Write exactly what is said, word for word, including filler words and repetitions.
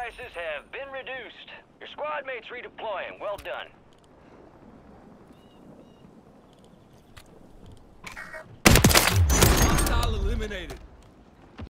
prices have been reduced. Your squad mates redeploying. Well done. Hostile eliminated.